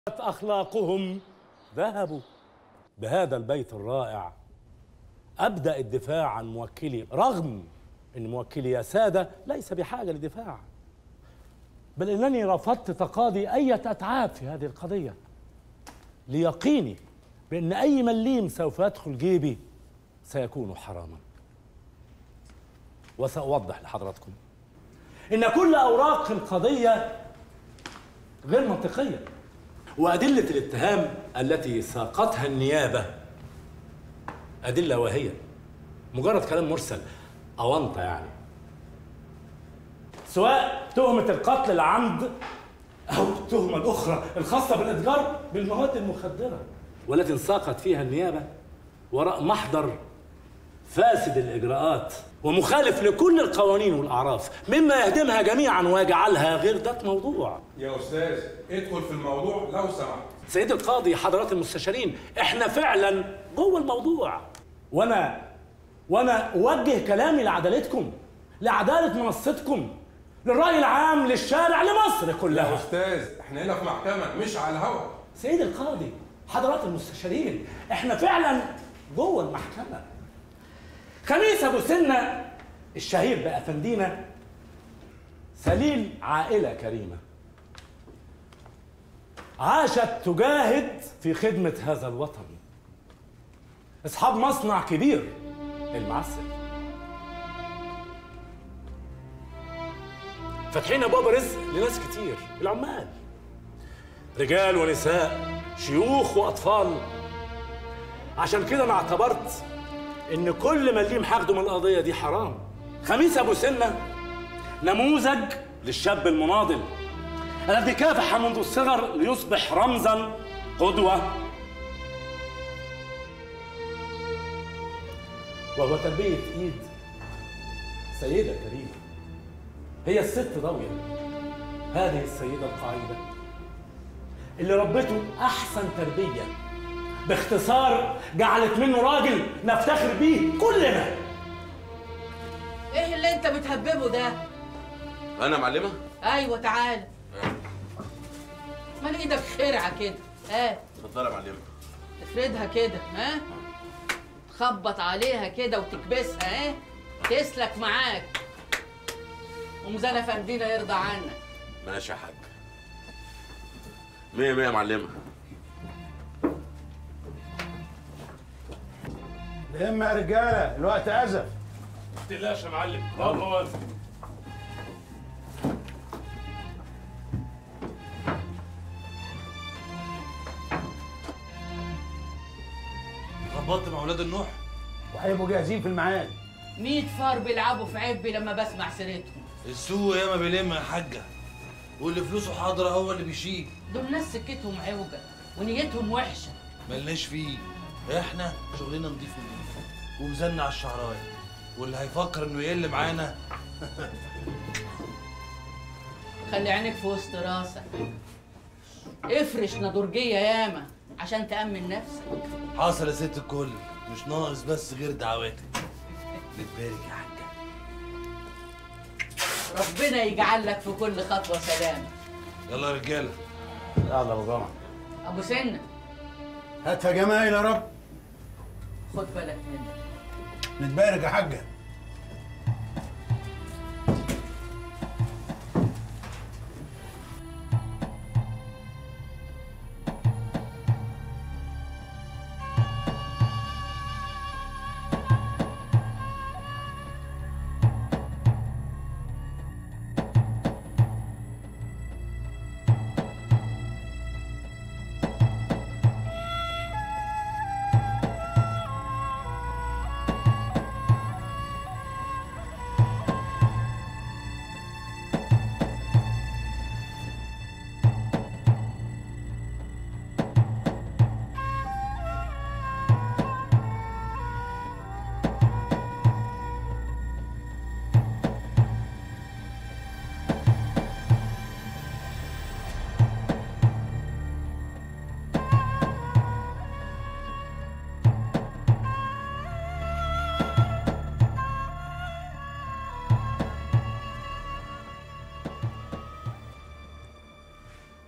أخلاقهم ذهبوا. بهذا البيت الرائع أبدأ الدفاع عن موكلي، رغم أن موكلي يا سادة ليس بحاجة لدفاع، بل أنني رفضت تقاضي أي أتعاب في هذه القضية ليقيني بأن أي مليم سوف يدخل جيبي سيكون حراما. وسأوضح لحضراتكم إن كل أوراق القضية غير منطقية، وأدلة الاتهام التي ساقتها النيابة أدلة واهية، مجرد كلام مرسل أونطة يعني، سواء تهمة القتل العمد أو التهمة الأخرى الخاصة بالإتجار بالمواد المخدرة، والتي انساقت فيها النيابة وراء محضر فاسد الإجراءات ومخالف لكل القوانين والأعراف، مما يهدمها جميعا ويجعلها غير ذات موضوع. يا أستاذ ادخل في الموضوع لو سمحت. سيد القاضي، حضرات المستشارين، احنا فعلا جوه الموضوع، وانا اوجه كلامي لعدالتكم، لعدالة منصتكم، للرأي العام، للشارع، لمصر كلها. يا أستاذ احنا هنا في محكمة مش على الهوا. سيد القاضي، حضرات المستشارين، احنا فعلا جوه المحكمة. خميس أبو سنة الشهير بأفندينا سليل عائلة كريمة عاشت تجاهد في خدمة هذا الوطن، أصحاب مصنع كبير المعسل، فاتحين أبواب رزق لناس كتير، العمال، رجال ونساء، شيوخ وأطفال. عشان كده أنا اعتبرت إن كل مليم حاخده من القضية دي حرام. خميس أبو سنة نموذج للشاب المناضل الذي كافح منذ الصغر ليصبح رمزاً، قدوة، وهو تربية إيد سيدة كريمة، هي الست ضوية، هذه السيدة القاعدة اللي ربته أحسن تربية، باختصار جعلت منه راجل نفتخر بيه كلنا. ايه اللي انت بتهببه ده؟ انا معلمه؟ ايوه تعال. مال ايدك خرعه كده؟ اتفضلي يا معلمه. تفردها كده، تخبط عليها كده وتكبسها، تسلك معاك، وميزان افندينا يرضى عنك. ماشي يا حاج. مية مية يا معلمه. لما يا رجاله الوقت ازف. ما تقلقش يا معلم، بابا واقف. ظبطت مع اولاد النوح وهيبقوا جاهزين في الميعاد. 100 فار بيلعبوا في عبي لما بسمع سيرتهم. السوق ياما بيلم يا حاجه، واللي فلوسه حاضره هو اللي بيشيل. دول ناس سكتهم عوجه ونيتهم وحشه. ملناش فيه، احنا شغلنا نضيف ومزلنا على الشعرايه، واللي هيفكر انه يقل معانا خلي عينك في وسط راسك، افرش نضرجيه ياما عشان تأمن نفسك. حاصل يا ست الكل، مش ناقص بس غير دعواتك. بتبارك يا حاجه. ربنا يجعل لك في كل خطوه سلامه. يلا يا رجاله. يلا ابو جمعه. ابو سنه هاتها جمايل يا رب. خد بالك منك. نتبارك يا حاجه.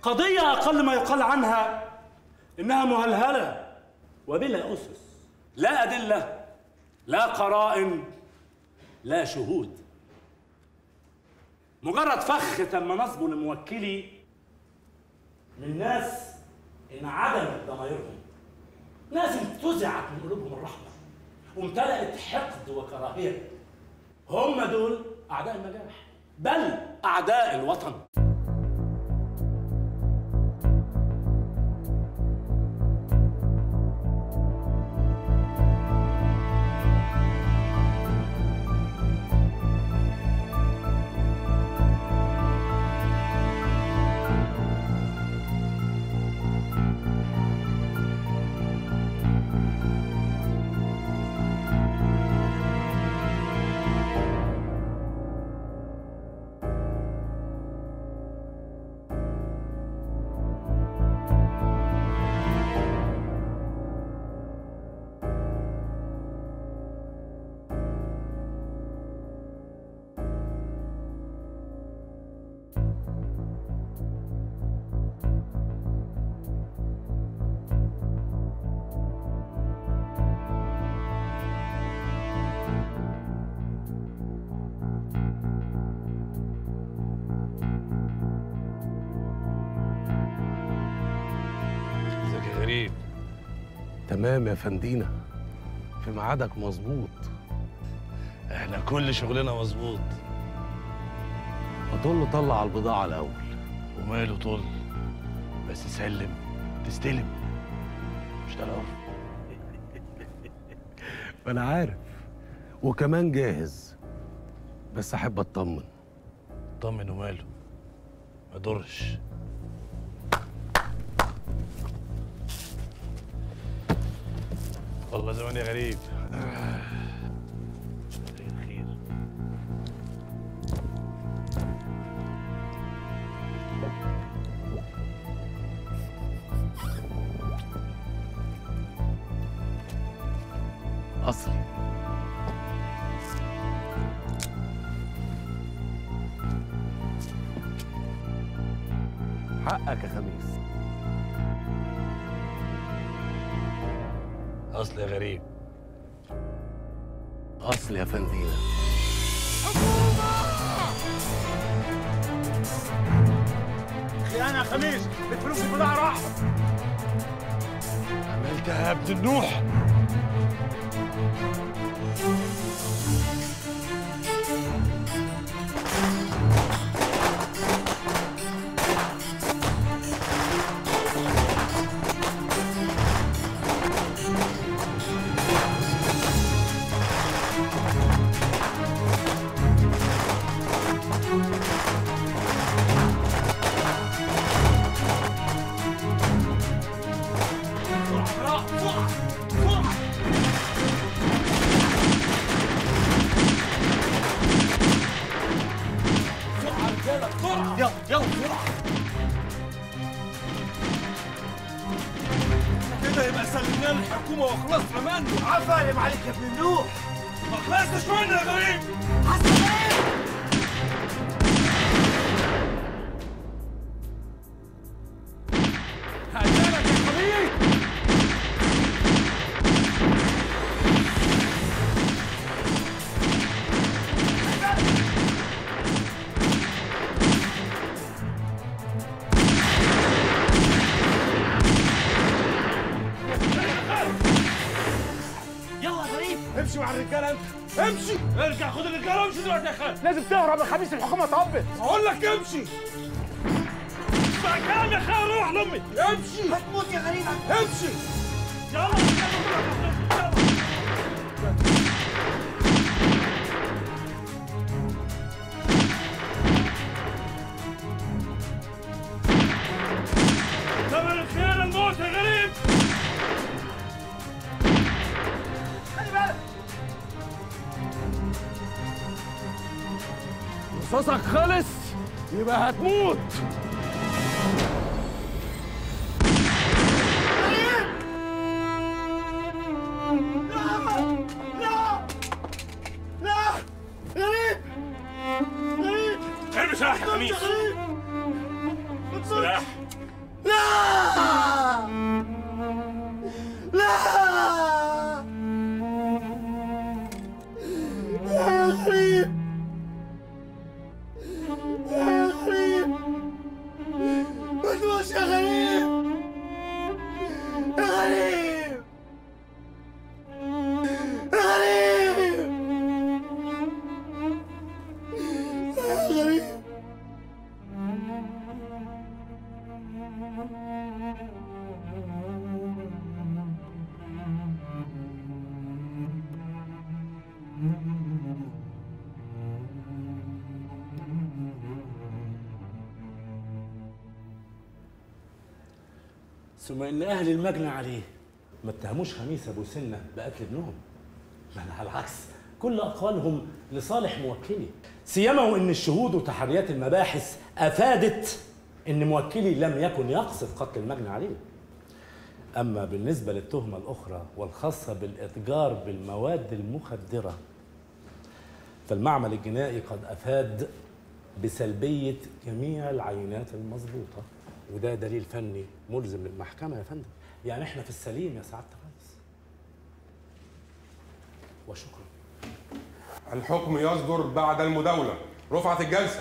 قضية أقل ما يقال عنها إنها مهلهلة وبلا أسس، لا أدلة، لا قرائن، لا شهود، مجرد فخ تم نصبه لموكلي من ناس انعدمت ضمائرهم، ناس انتزعت من قلوبهم الرحمة وامتلأت حقد وكراهية. هم دول أعداء النجاح، بل أعداء الوطن. غريب. تمام يا فندينا، في ميعادك مظبوط. احنا كل شغلنا مظبوط. فطل له طلع على البضاعة الأول. وماله طل، بس سلم تستلم، مش ده العرف. أنا عارف، وكمان جاهز، بس أحب أطمن. طمن وماله، ما يضرش. والله زمان يا غريب. خير. أصلي. حقك يا خميس. أصل يا غريب. أصل يا فندينا. خيانة يا خميس، الفلوس البضاعة راحت. عملتها يا ابن النوح. يلا بسرعة. كده يبقى سلمناه للحكومة وخلصنا منه. عفايم عليك يا ابن النوح. ما خلصتش منه يا غريب. هقتلك يا خميس. امشي مع الرجاله انت، امشي. ارجع خد الرجاله وامشي دلوقتي يا خالد. لازم تهرب يا خميس، الحكومة طبت. اقول لك امشي. اسمع كلام يا خالد، روح لامي. امشي. هتموت يا غريب. امشي. يلا ثمن الخيانة الموت يا غريب. خلي بالك. رصاصك خلص يبقى هتموت. ارمي سلاح يا خميس. سلاح. ثم ان اهل المجني عليه ما اتهموش خميس ابو سنه بقتل ابنهم، بل على العكس كل اقوالهم لصالح موكلي، سيما وان الشهود وتحريات المباحث افادت ان موكلي لم يكن يقصد قتل المجني عليه. اما بالنسبه للتهمه الاخرى والخاصه بالاتجار بالمواد المخدره فالمعمل الجنائي قد افاد بسلبيه جميع العينات المضبوطه، وده دليل فني ملزم للمحكمه يا فندم. يعني احنا في السليم يا سعاده الرئيس. وشكرا. الحكم يصدر بعد المداولة. رفعت الجلسة.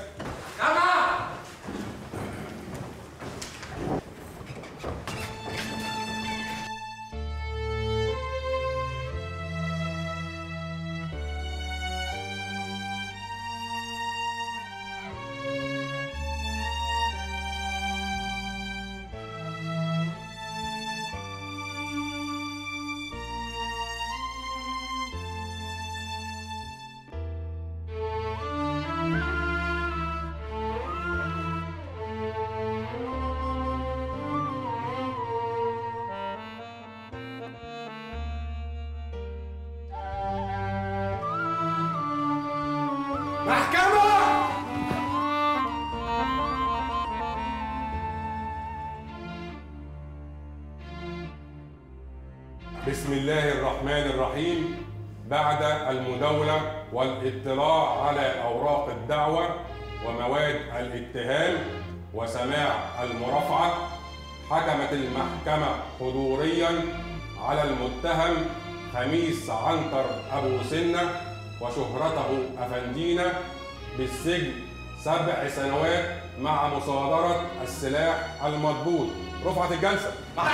بسم الله الرحمن الرحيم. بعد المداولة والاطلاع على أوراق الدعوة ومواد الاتهام وسماع المرافعة، حكمت المحكمة حضورياً على المتهم خميس عنتر أبو سنة وشهرته أفندينا بالسجن 7 سنوات مع مصادرة السلاح المضبوط. رفعت الجلسة.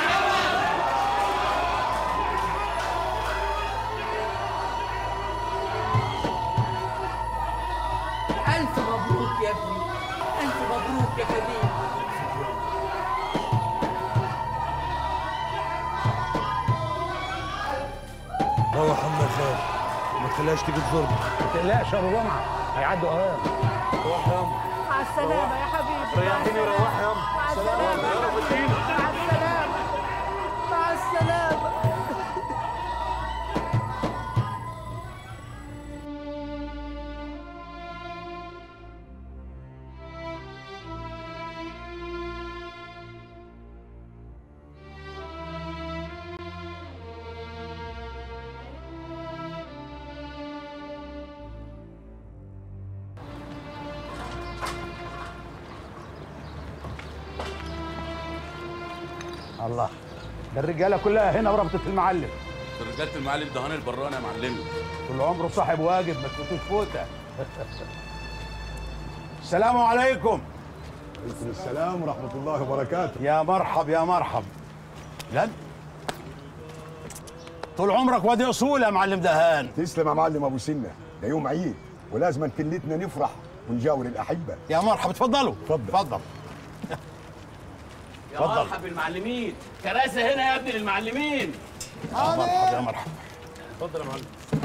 ألف مبروك يا ابني، ألف مبروك يا كبير. روح أما خال، ما تخليهاش تيجي تزورنا. ما تقلقش يا ابو جمعه، هيعدوا اوام. روح يا أما. مع السلامة يا حبيبي. ريحتني وروح يا أما. مع السلامة يا حبيبي. مع السلامة. مع السلامة. الله، ده الرجاله كلها هنا وربطت المعلم. رجاله المعلم دهان البراني يا معلمي. طول عمره صاحب واجب، ما تفوتوش فوته. السلام عليكم. وعليكم السلام ورحمة الله وبركاته. يا مرحب يا مرحب. لن طول عمرك وادي اصول يا معلم دهان. تسلم يا معلم ابو سنة، ده يوم عيد ولازم كلتنا نفرح ونجاور الاحبة. يا مرحب، اتفضلوا. اتفضل. يا مرحب بالمعلمين، كراسي هنا يا ابني للمعلمين. يا مرحب يا مرحب. اتفضل يا معلم.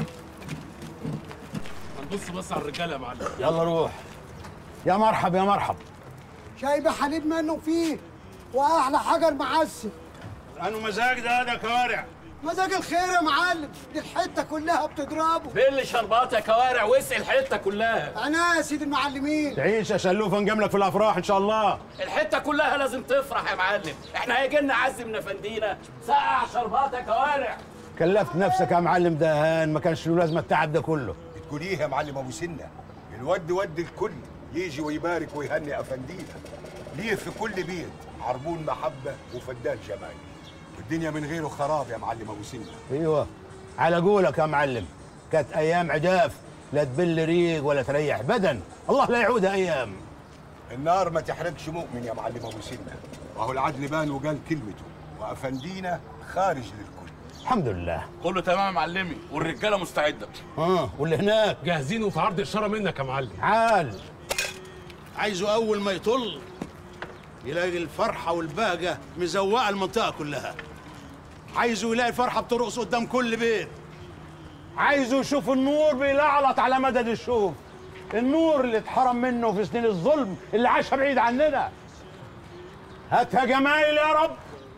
هنبص بص على الرجاله يا معلم. يلا روح. يا مرحب يا مرحب. شاي بحليب منه فيه واحلى حاجه المعسل. انو مزاج ده كوارع. مزاج الخير يا معلم، دي الحته كلها بتضربه. بل شربات يا كوارع واسقي الحته كلها. انا يا سيد المعلمين. تعيش يا شلوفه، نجاملك في الافراح ان شاء الله. الحته كلها لازم تفرح يا معلم، احنا هيجي لنا عز من افندينا. سقع شربات يا كوارع. كلفت نفسك يا معلم دهان، ما كانش له لازمه التعب ده كله. بتقول ايه يا معلم ابو سنة؟ الود ود الكل يجي ويبارك ويهني افندينا. ليه في كل بيت عربون محبة وفدان جمال، والدنيا من غيره خراب يا معلم ابو سنة. ايوه على قولك يا معلم، كانت ايام عجاف، لا تبل ريق ولا تريح بدن، الله لا يعودها ايام. النار ما تحرقش مؤمن يا معلم ابو سنة، وهو العدل بان وقال كلمته، وافندينا خارج للكل. الحمد لله. كله تمام يا معلمي، والرجاله مستعده. واللي هناك جاهزين وفي عرض الشاره منك يا معلم. عال. عايزه اول ما يطل يلاقي الفرحة والبهجة مزوقة المنطقة كلها. عايزه يلاقي الفرحة بترقص قدام كل بيت. عايزه يشوف النور بيلعلط على مدد الشوف، النور اللي اتحرم منه في سنين الظلم اللي عاشها بعيد عننا. هاتها جمايل يا رب.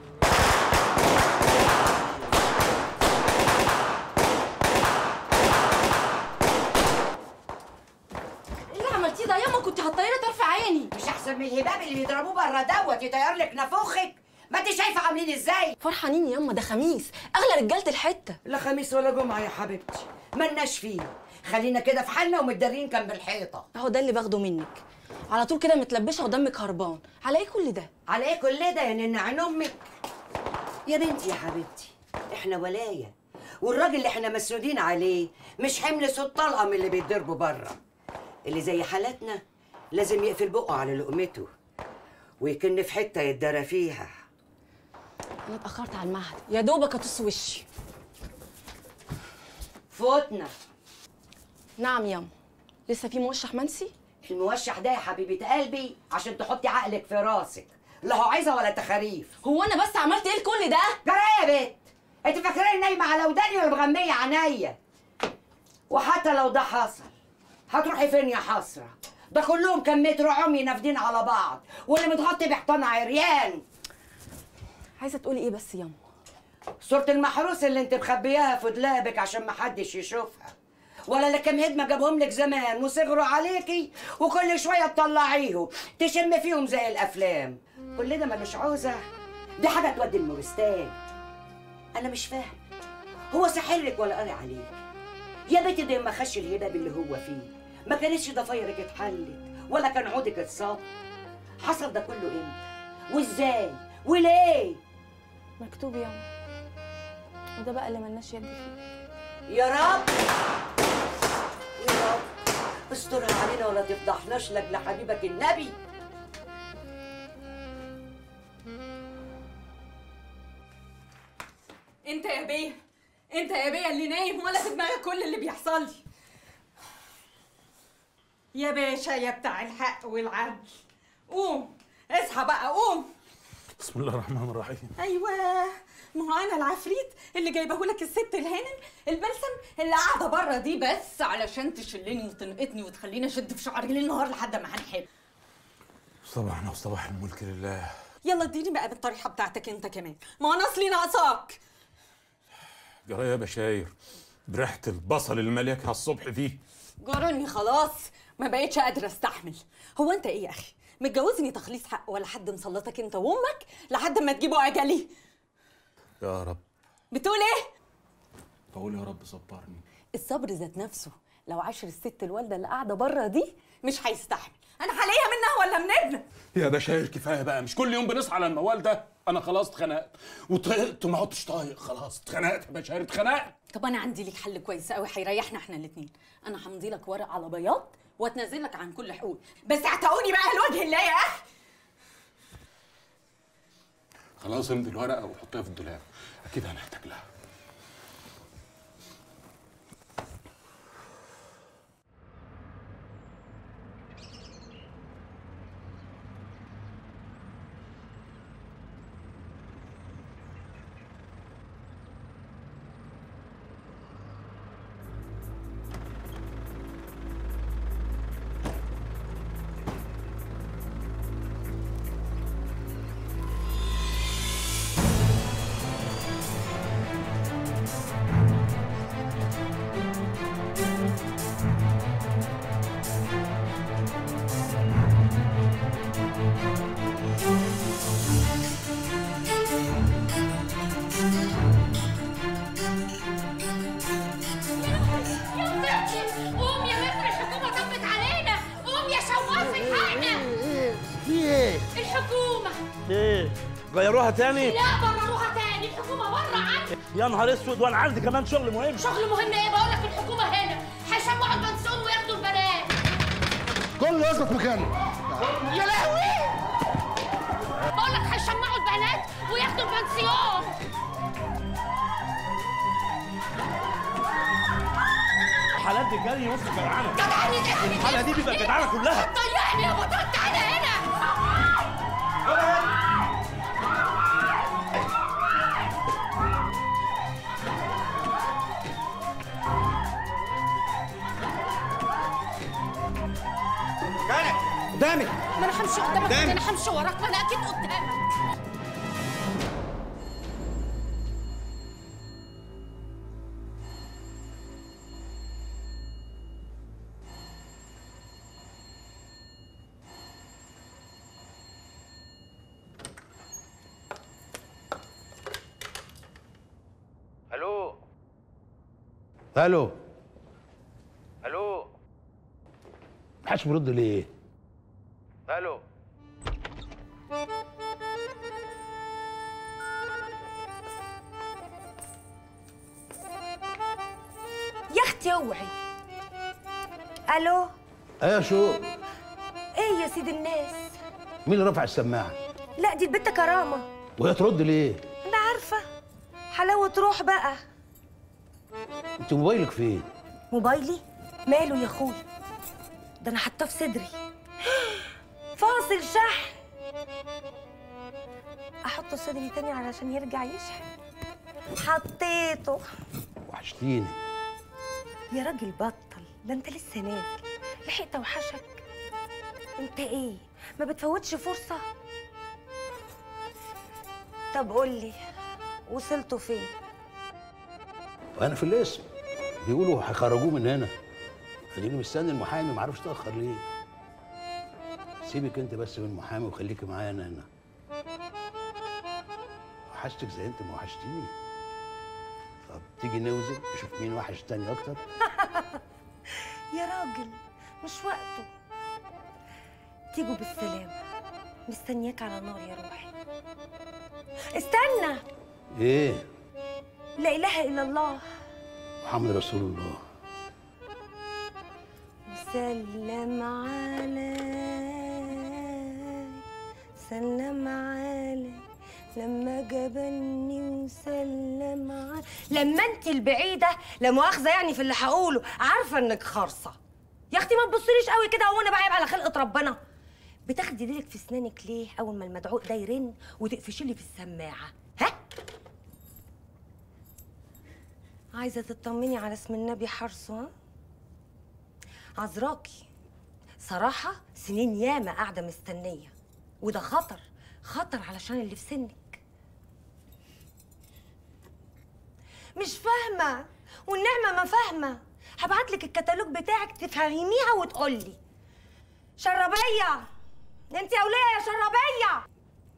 عملتيه ده ياما؟ كنت هتطيري طرف عيني. مش احسن من الهباب اللي بيضربوه بره دوت يطير لك نافوخك؟ ما انت شايفه عاملين ازاي؟ فرحانين ياما، ده خميس، اغلى رجاله الحته. لا خميس ولا جمعه يا حبيبتي، مالناش فيه. خلينا كده في حالنا ومتدارين جنب الحيطه. اهو ده اللي باخده منك، على طول كده متلبشه ودمك هربان. على ايه كل ده؟ على ايه كل ده يا نن عين امك؟ يا بنتي يا حبيبتي، احنا ولايه، والراجل اللي احنا مسنودين عليه مش حمل صوت طلقه من اللي بيتضربوا بره. اللي زي حالتنا لازم يقفل بقه على لقمته ويكن في حته يتدرى فيها. انا اتاخرت على المعهد، يا دوبك اطص وشي. فوتنا. نعم ياما. لسه في موشح منسي؟ الموشح ده يا حبيبه قلبي عشان تحطي عقلك في راسك، لا هو عايزه ولا تخاريف. هو انا بس عملت ايه لكل ده؟ جرى ايه يا بت؟ انت فاكراني نايمه على وداني ولا مغميه عينيا؟ وحتى لو ده حصل هتروحي فين يا حسره؟ ده كلهم كم متر عمي نافدين على بعض، واللي متغطي بحيطان عريان. عايزه تقولي ايه بس ياما؟ صورة المحروس اللي انت مخبياها في دولابك عشان محدش يشوفها، ولا اللي كام هدمه جابهم لك زمان وصغروا عليكي وكل شويه تطلعيهم تشم فيهم زي الافلام. كل ده ملوش عوزه، دي حاجه تودي المورستان. انا مش فاهم، هو ساحرك ولا قاري عليك؟ يا بنتي ده ما خش الهباب اللي هو فيه ما كانتش ضفايرك اتحلت ولا كان عودك اتصاب. حصل ده كله امتى وازاي وليه؟ مكتوب ياما، وده بقى اللي ملناش يد فيه. يا رب يا رب استرها علينا ولا تفضحناش لاجل حبيبك النبي. انت يا بيه، انت يا بيه اللي نايم ولا في دماغك كل اللي بيحصل لي. يا باشا يا بتاع الحق والعدل، قوم اصحى بقى قوم. بسم الله الرحمن الرحيم. ايوه، ما هو انا العفريت اللي جايبهولك الست الهانم البلسم اللي قاعده بره دي بس علشان تشلني وتنقطني وتخليني اشد في شعري ليل نهار لحد ما هنحل. صباحنا وصباح الملك لله. يلا اديني بقى بالطريحه بتاعتك انت كمان، ما انا اصلي ناقصاك. جرى يا بشاير بريحه البصل المليكه الصبح دي. جرني خلاص، ما بقتش قادره استحمل. هو انت ايه يا اخي؟ متجوزني تخليص حق ولا حد مسلطك انت وامك لحد ما تجيبوا اجلي؟ يا رب. بتقول ايه؟ بقول يا رب صبرني. الصبر ذات نفسه لو عاشر الست الوالده اللي قاعده بره دي مش هيستحمل. انا هلاقيها منها ولا من ابنك؟ يا بشاير كفايه بقى، مش كل يوم بنصحى على الموال ده. انا خلاص اتخنقت وطقت وما عدتش طايق، خلاص اتخنقت يا بشاير اتخنقت. طب انا عندي لك حل كويس قوي هيريحنا احنا الاثنين. انا همضي لك ورق على بياض واتنزل لك عن كل حقوق، بس اعتقوني بقى لوجه الله يا اخي. خلاص امضي الورقه وحطيها في الدولاب، اكيد هنحتاج لها. غيروها تاني؟ لا برروها تاني، الحكومة بره عني. يا نهار اسود، وانا عندي كمان شغل مهم. شغل مهم ايه؟ بقول لك الحكومة هنا هيشمعوا البنسون وياخدوا البنات. كله يثبت مكانه. يا لهوي! بقول لك هيشمعوا البنات وياخدوا البنسيون. الحالات دي جري نص جدعانه. جدعانة الحالة دي بيبقى جدعانة كلها. طيعني يا بطل، تعالى هنا. قدامي. ما انا همشي قدامك، انا همشي وراك، ما انا اكيد قدامك. الو الو الو محدش بيرد ليه؟ الو يا اختي اوعي. الو ايه شو؟ ايه يا سيد الناس؟ مين اللي رفع السماعه؟ لا دي البت كرامه. وهي ترد ليه؟ انا عارفه. حلاوه روح بقى. انت موبايلك فين؟ موبايلي ماله يا اخويا؟ ده انا حاطاه في صدري. فاصل شحن. احطه في صدري تاني علشان يرجع يشحن. حطيته. وحشتيني. يا راجل بطل، ده انت لسه نازل. لحقت اوحشك. انت ايه ما بتفوتش فرصه؟ طب قولي وصلتوا فين؟ وانا في الاسم بيقولوا هيخرجوه من هنا. خليني مستني المحامي، ما اعرفش اتاخر ليه. سيبك انت بس من المحامي وخليكي معايا انا هنا. وحشتك زي انت ما وحشتيني. طب تيجي نوزن نشوف مين وحش تاني اكتر. يا راجل مش وقته. تيجوا بالسلامة. مستنياك على نار يا روحي. استنى. ايه؟ لا إله إلا الله محمد رسول الله. سلم علي سلم علي لما جبني وسلم علي. لما انت البعيده لا مؤاخذه يعني في اللي هقوله، عارفه انك خرصه. يا اختي ما تبصليش قوي كده، هو انا بعيب على خلقه ربنا؟ بتاخدي ديلك في اسنانك ليه اول ما المدعوق ده يرن وتقفشي لي في السماعه؟ ها؟ عايزه تطمني على اسم النبي حرصه؟ ها؟ عذراكي صراحه سنين ياما قاعده مستنيه، وده خطر خطر علشان اللي في سنك. مش فاهمه والنعمه ما فاهمه. هبعتلك الكتالوج بتاعك تفهميها وتقولي. شربيه انت يا وليه يا شربيه.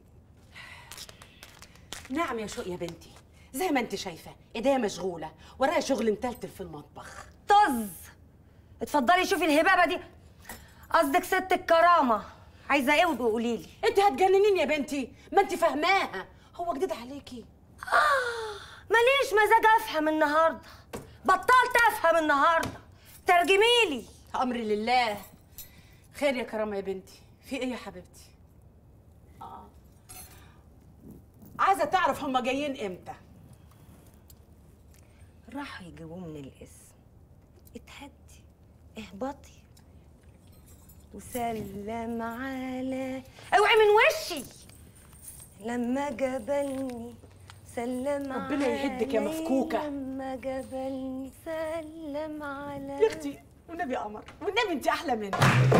نعم يا شوق يا بنتي، زي ما انت شايفه ايديا مشغوله، ورايا شغل متلتل في المطبخ. طز. اتفضلي شوفي الهبابه دي. قصدك ست الكرامه. عايزه ايه وقولي لي؟ انت هتجننيني يا بنتي، ما انت فاهماها، هو جديد عليكي. ماليش مزاج افهم النهارده. بطلت افهم النهارده. ترجمي لي. امري لله. خير يا كرامه يا بنتي، في ايه يا حبيبتي؟ عايزه تعرف هما جايين امتى؟ راحوا يجيبوه من الاسم. اتهدي اهبطي وسلم على اوعي من وشي. لما جبلني سلم على ربنا يهدك يا مفكوكه. لما جبلني سلم على يا اختي والنبي قمر، والنبي انت احلى مني.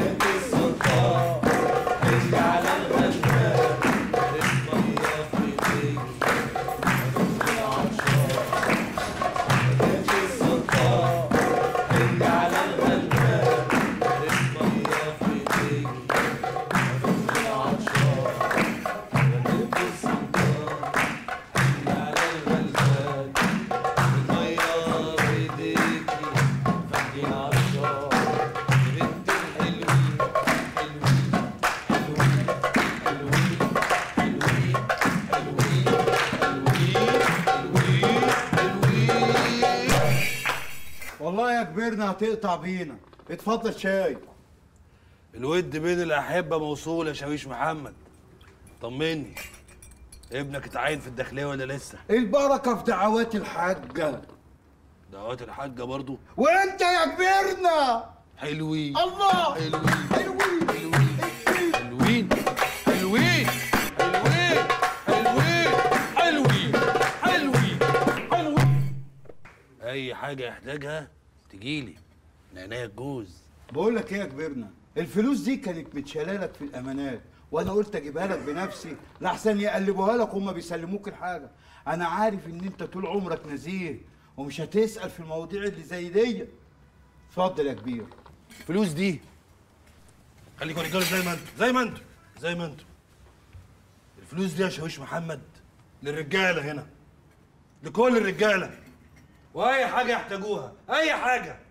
والله يا كبرنا هتقطع بينا. اتفضل شاي. الود بين الأحبة موصول يا شاويش محمد. طمني، ابنك اتعين في الداخلية ولا لسه؟ البركة في دعوات الحاجة. دعوات الحاجة برضو؟ وانت يا كبرنا حلوين. الله حلوين حلوين حلوين حلوين حلوين حلوين حلوين حلوين حلوين. أي حاجة يحتاجها تجيلي من عينيا الجوز. بقول لك ايه يا كبرنا، الفلوس دي كانت متشالالك في الامانات، وانا قلت اجيبها لك بنفسي لحسن يقلبوها لك وهم بيسلموك الحاجه. انا عارف ان انت طول عمرك نزيه ومش هتسال في المواضيع اللي زي دي. اتفضل يا كبير. الفلوس دي خليكوا رجاله زي ما انتوا. الفلوس دي يا شاويش محمد للرجاله هنا، لكل الرجاله، واي حاجه يحتاجوها، اي حاجه.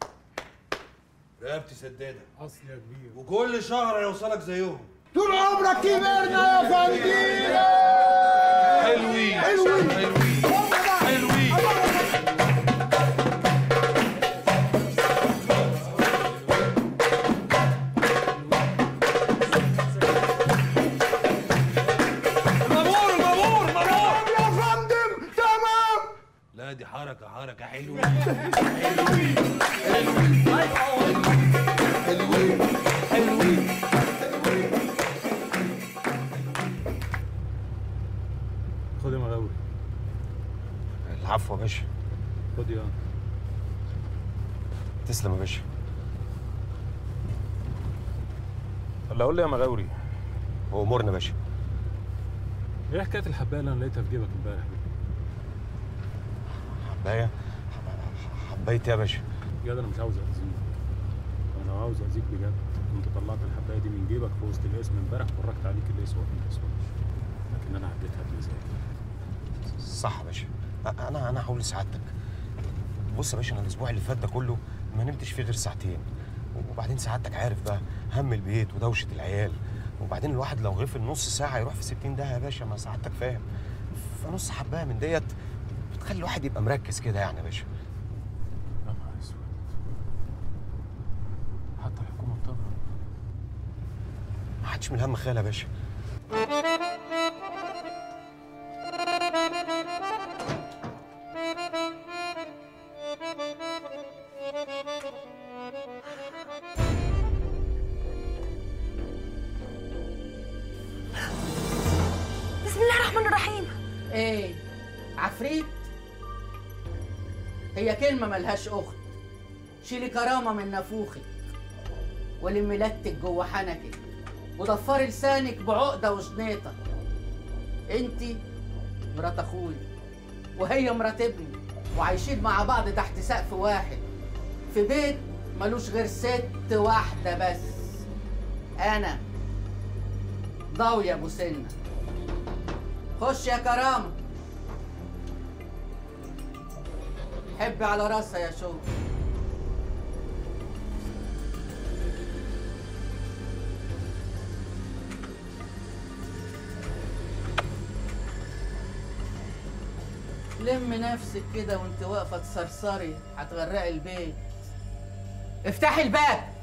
رقبتي سداده اصل يا كبير، وكل شهر هيوصلك زيهم. طول عمرك كبرنا يا فندينا. حلوين حلوين حلوين. لا دي حركة حلوة. حلوين. خد يا مغاوري. العفو يا باشا. خد يا. تسلم يا باشا. ولا قول لي يا مغاوري، هو امورنا يا باشا. ايه حكايه الحبايه اللي انا لقيتها في جيبك امبارح دي؟ حبايه ايه يا باشا؟ بجد انا مش عاوز اذيك، انا لو عاوز اذيك بجد كنت طلعت الحبايه دي من جيبك في وسط الاسم امبارح وفرجت عليك اللي يسوى واللي ما يسواش، لكن انا عديتها بمزاجي. صح يا باشا. انا هقول لسعادتك. بص يا باشا، انا الاسبوع اللي فات ده كله ما نمتش فيه غير ساعتين، وبعدين سعادتك عارف بقى هم البيت ودوشه العيال، وبعدين الواحد لو غفل نص ساعه يروح في 60 داهيه يا باشا، ما سعادتك فاهم. فنص حبايه من ديت بتخلي الواحد يبقى مركز كده يعني يا باشا. يا نهار اسود، حتى الحكومه بتضرب. ما حدش من الهم خيال يا باشا. بسم الله الرحمن الرحيم. ايه عفريت؟ هي كلمة ملهاش أخت. شيلي كرامة من نافوخك ولمي لتك جوه حنكك وضفري لسانك بعقدة وشنيطة. انتي مرات اخوي وهي مرات ابني، وعايشين مع بعض تحت سقف واحد في بيت ملوش غير ست واحدة بس، أنا ضاوية أبو سنة. خش يا كرامة، حبي على راسها يا شوق. لمي نفسك كده وانت واقفة تسرسري، هتغرقي البيت. افتحي الباب.